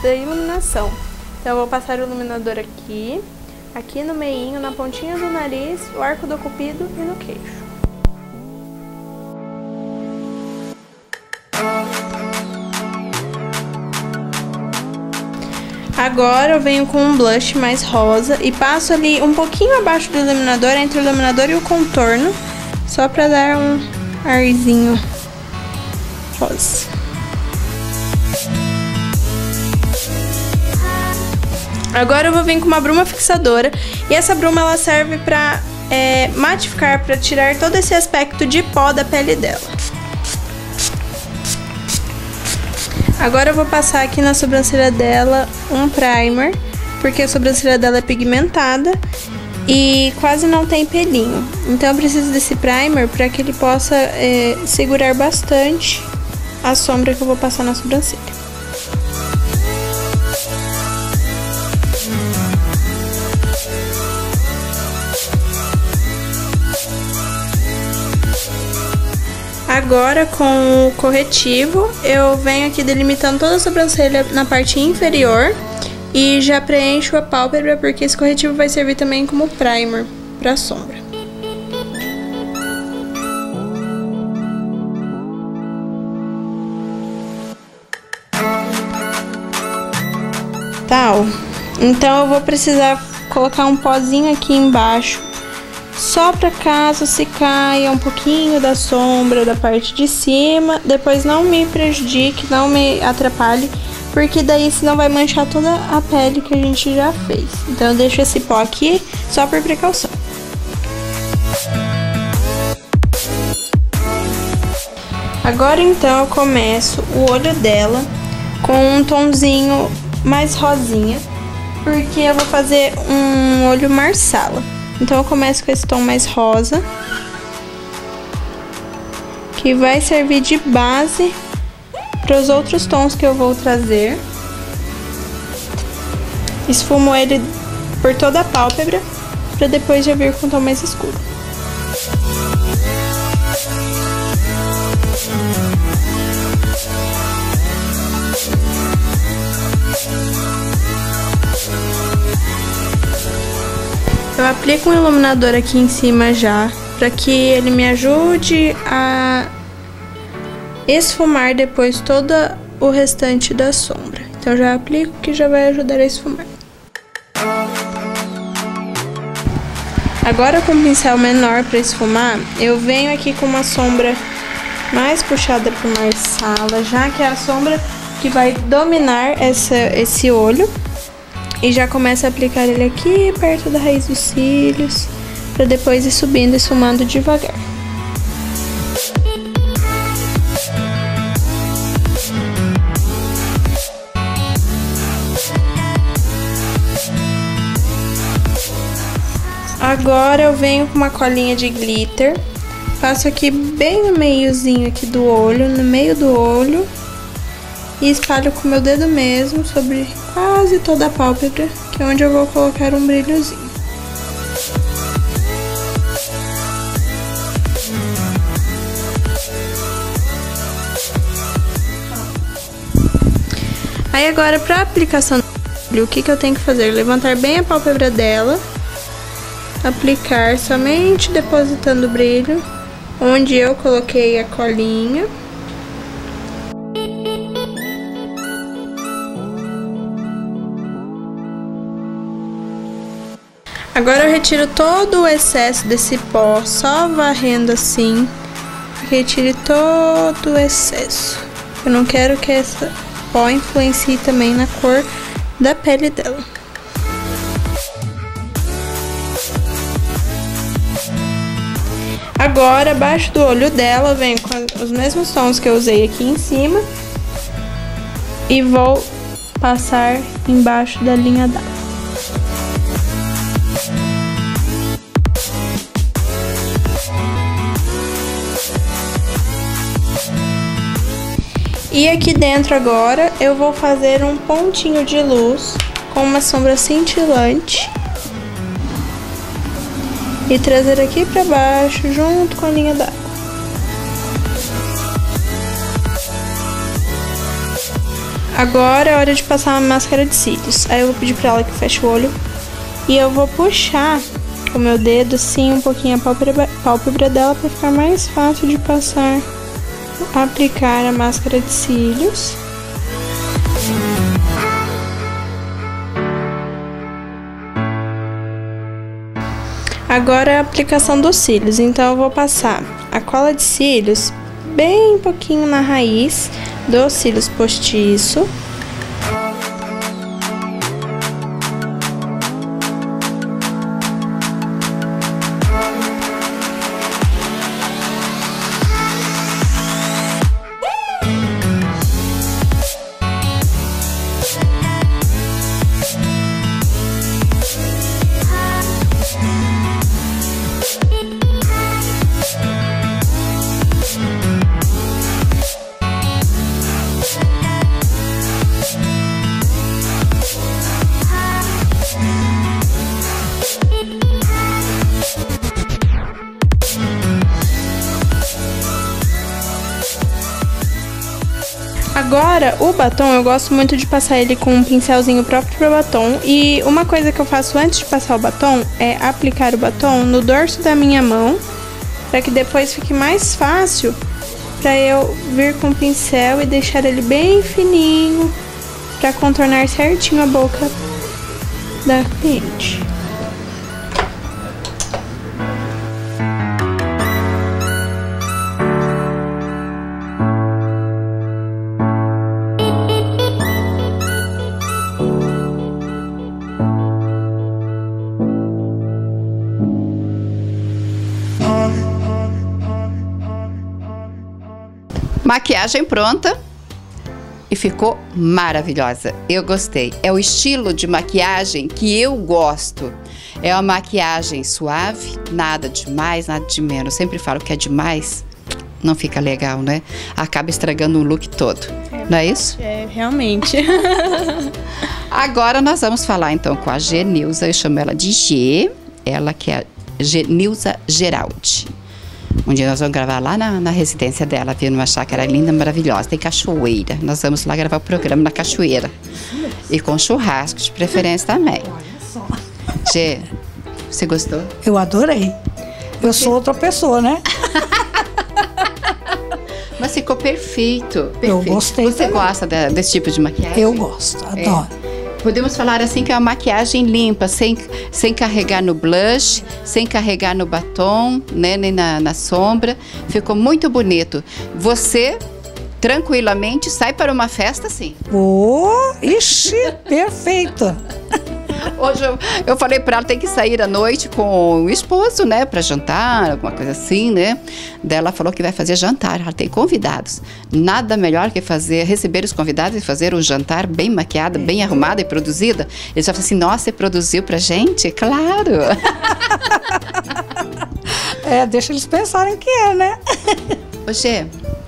S6: da iluminação. Então eu vou passar o iluminador aqui, aqui no meinho, na pontinha do nariz, o arco do cupido e no queixo. Agora eu venho com um blush mais rosa e passo ali um pouquinho abaixo do iluminador, entre o iluminador e o contorno, só pra dar um arzinho rosa. Agora eu vou vir com uma bruma fixadora e essa bruma ela serve pra matificar, pra tirar todo esse aspecto de pó da pele dela. Agora eu vou passar aqui na sobrancelha dela um primer, porque a sobrancelha dela é pigmentada e quase não tem pelinho. Então eu preciso desse primer para que ele possa segurar bastante a sombra que eu vou passar na sobrancelha. Agora, com o corretivo, eu venho aqui delimitando toda a sobrancelha na parte inferior e já preencho a pálpebra, porque esse corretivo vai servir também como primer para a sombra. Tal. Então eu vou precisar colocar um pozinho aqui embaixo, só para caso se caia um pouquinho da sombra da parte de cima, depois não me prejudique, não me atrapalhe, porque daí senão vai manchar toda a pele que a gente já fez. Então eu deixo esse pó aqui só por precaução. Agora então eu começo o olho dela com um tonzinho mais rosinha, porque eu vou fazer um olho marsala. Então eu começo com esse tom mais rosa, que vai servir de base para os outros tons que eu vou trazer. Esfumo ele por toda a pálpebra, para depois já vir com um tom mais escuro. Eu aplico um iluminador aqui em cima já, para que ele me ajude a esfumar depois todo o restante da sombra. Então já aplico, que já vai ajudar a esfumar. Agora com um pincel menor para esfumar, eu venho aqui com uma sombra mais puxada para o marsala, já que é a sombra que vai dominar esse olho. E já começo a aplicar ele aqui perto da raiz dos cílios, para depois ir subindo e esfumando devagar. Agora eu venho com uma colinha de glitter, passo aqui bem no meiozinho aqui do olho, no meio do olho, e espalho com o meu dedo mesmo sobre quase toda a pálpebra, que é onde eu vou colocar um brilhozinho. Aí agora, para aplicação do brilho, o que eu tenho que fazer? Levantar bem a pálpebra dela, aplicar somente depositando o brilho onde eu coloquei a colinha. Agora eu retiro todo o excesso desse pó, só varrendo assim, retire todo o excesso. Eu não quero que essa pó influencie também na cor da pele dela. Agora, abaixo do olho dela, eu venho com os mesmos tons que eu usei aqui em cima e vou passar embaixo da linha d'água. E aqui dentro agora eu vou fazer um pontinho de luz com uma sombra cintilante e trazer aqui pra baixo junto com a linha d'água. Agora é hora de passar uma máscara de cílios. Aí eu vou pedir pra ela que feche o olho. E eu vou puxar com o meu dedo, assim, um pouquinho a pálpebra dela pra ficar mais fácil de passar. Aplicar a máscara de cílios. Agora é a aplicação dos cílios. Então eu vou passar a cola de cílios bem pouquinho na raiz dos cílios postiço. Agora, o batom, eu gosto muito de passar ele com um pincelzinho próprio para batom. E uma coisa que eu faço antes de passar o batom é aplicar o batom no dorso da minha mão, para que depois fique mais fácil para eu vir com o pincel e deixar ele bem fininho, para contornar certinho a boca da cliente.
S2: Maquiagem pronta e ficou maravilhosa. Eu gostei. É o estilo de maquiagem que eu gosto. É uma maquiagem suave, nada de mais, nada de menos. Eu sempre falo que é demais, não fica legal, né? Acaba estragando o look todo. Não é isso?
S6: É, realmente.
S2: Agora nós vamos falar então com a Genilza. Eu chamo ela de G. Ela que é a Genilza Geraldi. Um dia nós vamos gravar lá na residência dela, viu? Numa chácara linda, maravilhosa. Tem cachoeira. Nós vamos lá gravar o programa na cachoeira. E com churrasco, de preferência também. Gê, você gostou?
S7: Eu adorei. Eu sou outra pessoa, né?
S2: Mas ficou perfeito.
S7: Eu gostei.
S2: Você
S7: também.
S2: Gosta desse tipo de maquiagem?
S7: Eu gosto, adoro.
S2: Podemos falar assim que é uma maquiagem limpa, sem carregar no blush, sem carregar no batom, né, nem na sombra. Ficou muito bonito. Você tranquilamente sai para uma festa assim.
S7: Ixi, perfeito.
S2: Hoje eu falei para ela, tem que sair à noite com o esposo, né, para jantar, alguma coisa assim, né. Daí ela falou que vai fazer jantar, ela tem convidados. Nada melhor que receber os convidados e fazer um jantar bem maquiada, bem arrumada e produzida. Eles já falaram assim, nossa, você produziu pra gente? Claro!
S7: Deixa eles pensarem que é, né?
S2: Gê,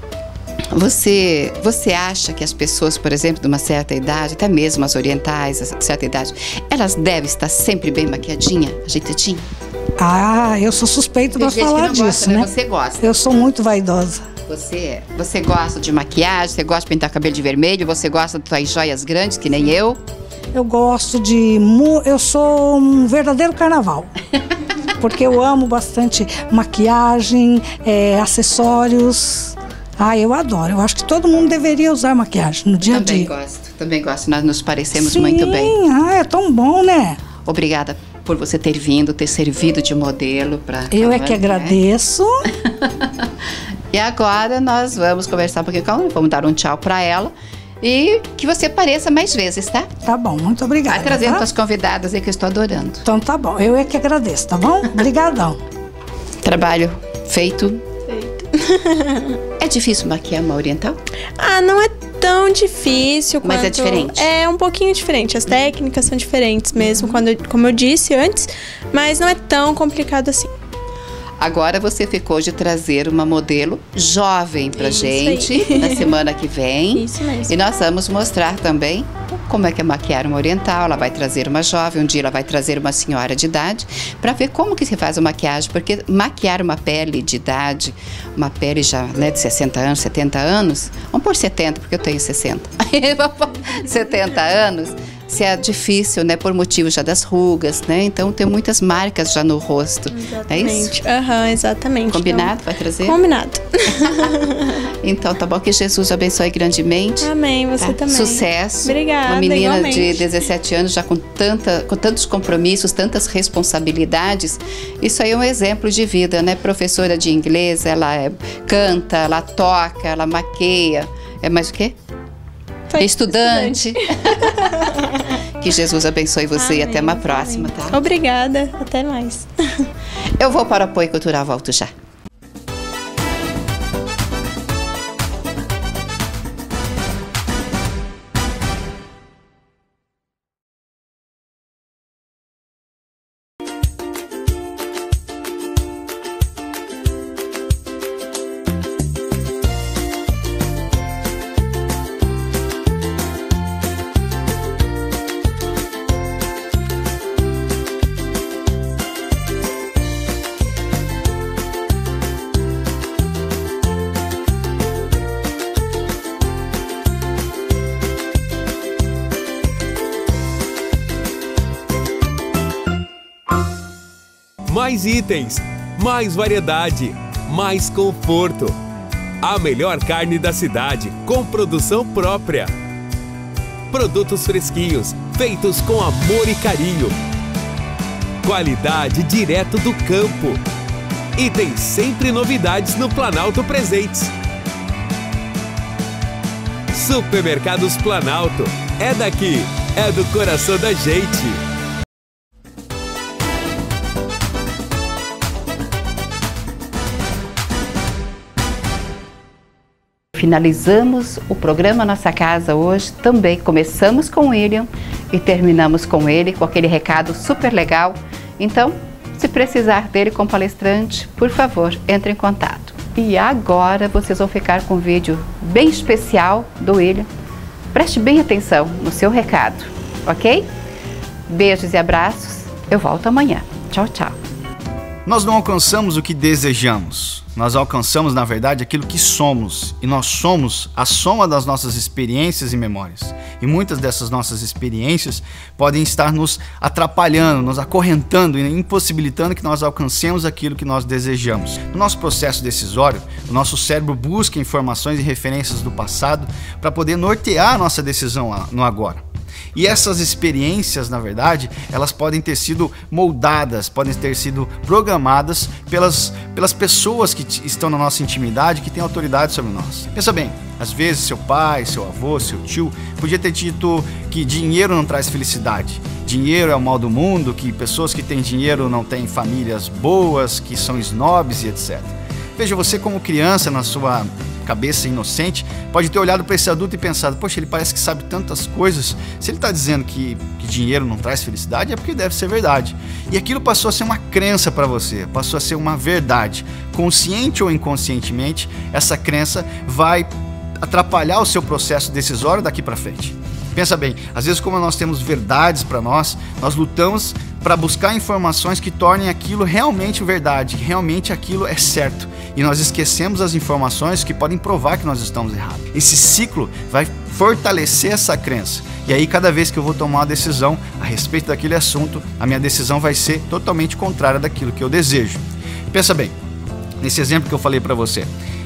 S2: você acha que as pessoas, por exemplo, de uma certa idade, até mesmo as orientais, de certa idade, elas devem estar sempre bem maquiadinha, ajeitadinha?
S7: Eu sou suspeito pra falar disso,
S2: gosta,
S7: né?
S2: Você gosta.
S7: Eu sou muito vaidosa.
S2: Você gosta de maquiagem, você gosta de pintar cabelo de vermelho, você gosta de suas joias grandes, que nem eu?
S7: Eu gosto eu sou um verdadeiro carnaval. Porque eu amo bastante maquiagem, acessórios. Eu adoro. Eu acho que todo mundo deveria usar maquiagem no dia a dia.
S2: Também gosto. Nós nos parecemos
S7: Sim,
S2: muito bem.
S7: É tão bom, né?
S2: Obrigada por você ter vindo, ter servido de modelo para.
S7: Eu é que agradeço.
S2: E agora nós vamos conversar um pouquinho com ela, vamos dar um tchau para ela. E que você apareça mais vezes, tá?
S7: Tá bom, muito obrigada.
S2: Vai trazendo as convidadas aí que eu estou adorando.
S7: Então tá bom, eu é que agradeço, tá bom? Obrigadão.
S2: Trabalho feito. É difícil maquiar uma oriental?
S6: Não é tão difícil quanto...
S2: Mas é diferente?
S6: É um pouquinho diferente, as técnicas são diferentes mesmo, como eu disse antes, mas não é tão complicado assim.
S2: Agora você ficou de trazer uma modelo jovem pra gente na semana que vem.
S6: Isso mesmo.
S2: E nós vamos mostrar também como é que é maquiar uma oriental, ela vai trazer uma jovem, um dia ela vai trazer uma senhora de idade, para ver como que se faz a maquiagem, porque maquiar uma pele de idade, uma pele já, né, de 60 anos, 70 anos, vamos por 70, porque eu tenho 60, 70 anos, se é difícil, né, por motivo já das rugas, né, então tem muitas marcas já no rosto,
S6: Exatamente.
S2: é isso?
S6: Aham, exatamente.
S2: Combinado?
S6: Então,
S2: vai trazer?
S6: Combinado.
S2: Então tá bom, que Jesus abençoe grandemente.
S6: Amém, você
S2: Tá?
S6: também.
S2: Sucesso.
S6: Obrigada,
S2: Uma menina
S6: igualmente.
S2: de 17 anos já com tantos compromissos, tantas responsabilidades. Isso aí é um exemplo de vida, né? Professora de inglês, ela canta, ela toca, ela maqueia. É mais o quê?
S6: Foi
S2: Estudante. Que Jesus abençoe você.
S6: Amém,
S2: E até uma
S6: amém.
S2: próxima, tá?
S6: Obrigada, até mais.
S2: Eu vou para o apoio cultural, volto já.
S4: Mais itens, mais variedade, mais conforto. A melhor carne da cidade, com produção própria. Produtos fresquinhos, feitos com amor e carinho. Qualidade direto do campo. E tem sempre novidades no Planalto Presentes. Supermercados Planalto. É daqui, é do coração da gente.
S2: Finalizamos o programa Nossa Casa hoje, também começamos com o William e terminamos com ele, com aquele recado super legal. Então, se precisar dele como palestrante, por favor, entre em contato. E agora vocês vão ficar com um vídeo bem especial do William. Preste bem atenção no seu recado, ok? Beijos e abraços, eu volto amanhã. Tchau, tchau.
S3: Nós não alcançamos o que desejamos. Nós alcançamos, na verdade, aquilo que somos. E nós somos a soma das nossas experiências e memórias. E muitas dessas nossas experiências podem estar nos atrapalhando, nos acorrentando e impossibilitando que nós alcancemos aquilo que nós desejamos. No nosso processo decisório, o nosso cérebro busca informações e referências do passado para poder nortear a nossa decisão no agora. E essas experiências, na verdade, elas podem ter sido moldadas, podem ter sido programadas pelas pessoas que estão na nossa intimidade, que têm autoridade sobre nós. Pensa bem, às vezes seu pai, seu avô, seu tio podia ter dito que dinheiro não traz felicidade. Dinheiro é o mal do mundo, que pessoas que têm dinheiro não têm famílias boas, que são snobs e etc. Veja, você como criança, na sua cabeça inocente, pode ter olhado para esse adulto e pensado, poxa, ele parece que sabe tantas coisas, se ele está dizendo que dinheiro não traz felicidade, é porque deve ser verdade. E aquilo passou a ser uma crença para você, passou a ser uma verdade. Consciente ou inconscientemente, essa crença vai atrapalhar o seu processo decisório daqui para frente. Pensa bem, às vezes como nós temos verdades para nós lutamos para buscar informações que tornem aquilo realmente verdade, que realmente aquilo é certo. E nós esquecemos as informações que podem provar que nós estamos errados. Esse ciclo vai fortalecer essa crença. E aí cada vez que eu vou tomar uma decisão a respeito daquele assunto, a minha decisão vai ser totalmente contrária daquilo que eu desejo. Pensa bem, nesse exemplo que eu falei para você.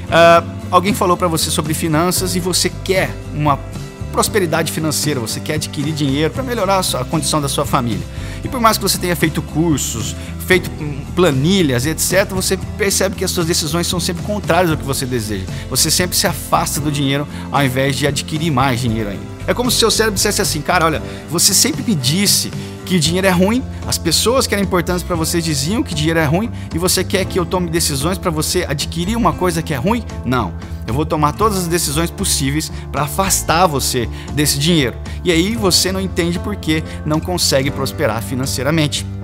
S3: Alguém falou para você sobre finanças e você quer uma prosperidade financeira, você quer adquirir dinheiro para melhorar a condição da sua família. E por mais que você tenha feito cursos, feito planilhas, etc., você percebe que as suas decisões são sempre contrárias ao que você deseja. Você sempre se afasta do dinheiro ao invés de adquirir mais dinheiro ainda. É como se o seu cérebro dissesse assim, cara, olha, você sempre me disse que o dinheiro é ruim, as pessoas que eram importantes para você diziam que dinheiro é ruim e você quer que eu tome decisões para você adquirir uma coisa que é ruim? Não, eu vou tomar todas as decisões possíveis para afastar você desse dinheiro. E aí você não entende por que não consegue prosperar financeiramente.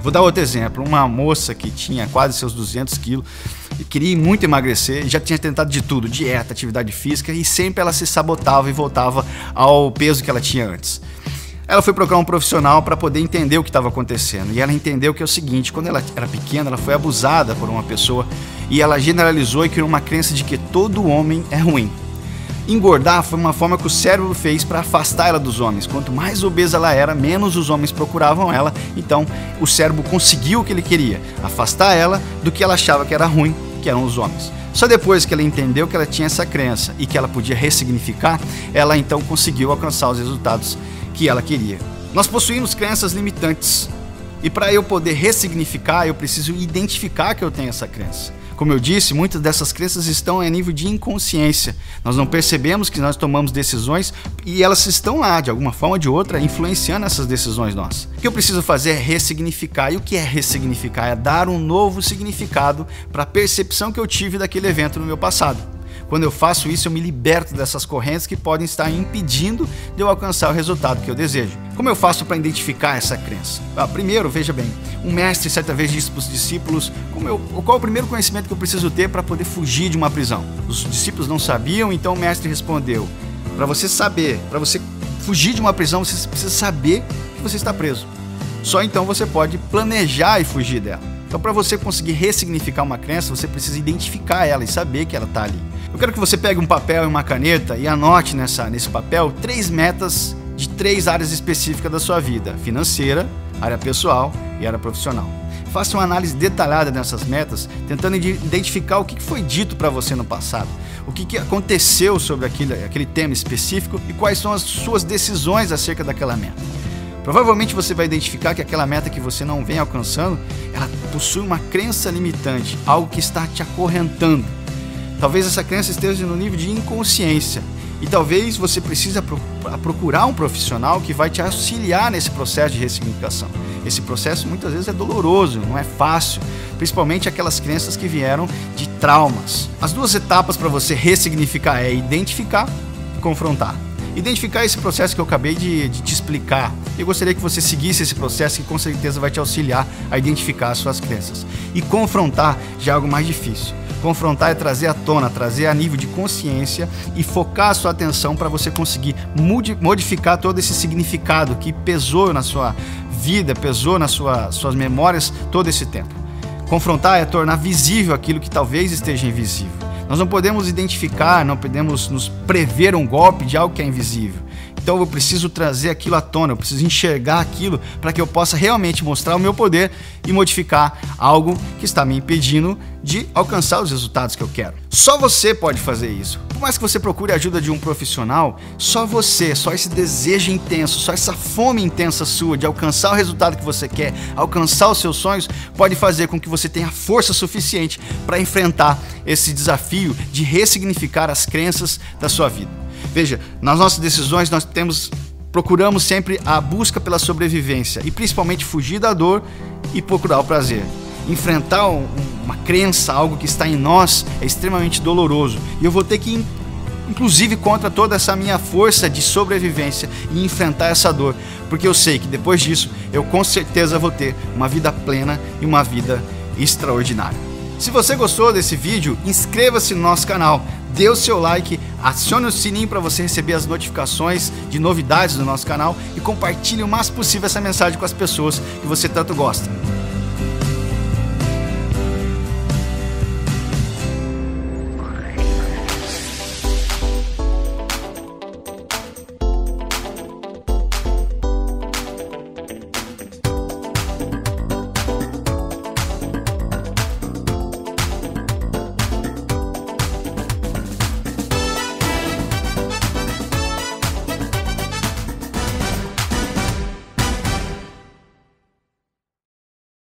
S3: Vou dar outro exemplo, uma moça que tinha quase seus 200 quilos e queria muito emagrecer, já tinha tentado de tudo, dieta, atividade física, e sempre ela se sabotava e voltava ao peso que ela tinha antes. Ela foi procurar um profissional para poder entender o que estava acontecendo, e ela entendeu que é o seguinte: quando ela era pequena, ela foi abusada por uma pessoa e ela generalizou e criou uma crença de que todo homem é ruim. Engordar foi uma forma que o cérebro fez para afastar ela dos homens. Quanto mais obesa ela era, menos os homens procuravam ela. Então o cérebro conseguiu o que ele queria, afastar ela do que ela achava que era ruim, que eram os homens. Só depois que ela entendeu que ela tinha essa crença e que ela podia ressignificar, ela então conseguiu alcançar os resultados que ela queria. Nós possuímos crenças limitantes, e para eu poder ressignificar, eu preciso identificar que eu tenho essa crença. Como eu disse, muitas dessas crenças estão a nível de inconsciência. Nós não percebemos que nós tomamos decisões e elas estão lá, de alguma forma ou de outra, influenciando essas decisões nossas. O que eu preciso fazer é ressignificar. E o que é ressignificar? É dar um novo significado para a percepção que eu tive daquele evento no meu passado. Quando eu faço isso, eu me liberto dessas correntes que podem estar impedindo de eu alcançar o resultado que eu desejo. Como eu faço para identificar essa crença? Primeiro, veja bem, um mestre certa vez disse para os discípulos qual é o primeiro conhecimento que eu preciso ter para poder fugir de uma prisão. Os discípulos não sabiam, então o mestre respondeu: para você saber, para você fugir de uma prisão, você precisa saber que você está preso. Só então você pode planejar e fugir dela. Então, para você conseguir ressignificar uma crença, você precisa identificar ela e saber que ela está ali. Eu quero que você pegue um papel e uma caneta e anote nesse papel 3 metas de 3 áreas específicas da sua vida: financeira, área pessoal e área profissional. Faça uma análise detalhada dessas metas, tentando identificar o que foi dito para você no passado, o que aconteceu sobre aquele tema específico e quais são as suas decisões acerca daquela meta. Provavelmente você vai identificar que aquela meta que você não vem alcançando, ela possui uma crença limitante, algo que está te acorrentando. Talvez essa crença esteja no nível de inconsciência e talvez você precise procurar um profissional que vai te auxiliar nesse processo de ressignificação. Esse processo muitas vezes é doloroso, não é fácil, principalmente aquelas crenças que vieram de traumas. As 2 etapas para você ressignificar é identificar e confrontar. Identificar esse processo que eu acabei de te explicar. Eu gostaria que você seguisse esse processo que com certeza vai te auxiliar a identificar as suas crenças. E confrontar já é algo mais difícil. Confrontar é trazer à tona, trazer a nível de consciência e focar a sua atenção para você conseguir modificar todo esse significado que pesou na sua vida, pesou nas suas memórias todo esse tempo. Confrontar é tornar visível aquilo que talvez esteja invisível. Nós não podemos identificar, não podemos nos prever um golpe de algo que é invisível. Então eu preciso trazer aquilo à tona, eu preciso enxergar aquilo para que eu possa realmente mostrar o meu poder e modificar algo que está me impedindo de alcançar os resultados que eu quero. Só você pode fazer isso. Por mais que você procure a ajuda de um profissional, só você, só esse desejo intenso, só essa fome intensa sua de alcançar o resultado que você quer, alcançar os seus sonhos, pode fazer com que você tenha força suficiente para enfrentar esse desafio de ressignificar as crenças da sua vida. Veja, nas nossas decisões nós procuramos sempre a busca pela sobrevivência e principalmente fugir da dor e procurar o prazer. Enfrentar uma crença, algo que está em nós, é extremamente doloroso e eu vou ter que ir, inclusive, contra toda essa minha força de sobrevivência e enfrentar essa dor, porque eu sei que depois disso eu com certeza vou ter uma vida plena e uma vida extraordinária. Se você gostou desse vídeo, inscreva-se no nosso canal, dê o seu like, acione o sininho para você receber as notificações de novidades do nosso canal e compartilhe o máximo possível essa mensagem com as pessoas que você tanto gosta.